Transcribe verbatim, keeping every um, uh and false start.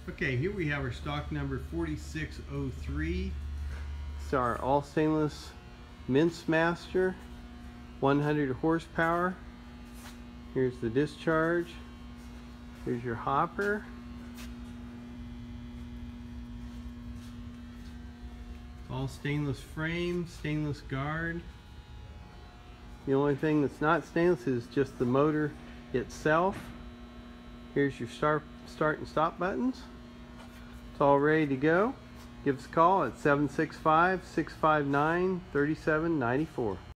Okay, here we have our stock number forty-six oh three. It's our all stainless Mincemaster, one hundred horsepower. Here's the discharge. Here's your hopper. All stainless frame, stainless guard. The only thing that's not stainless is just the motor itself. Here's your start, start and stop buttons. It's all ready to go. Give us a call at seven six five, six five nine, three seven nine four.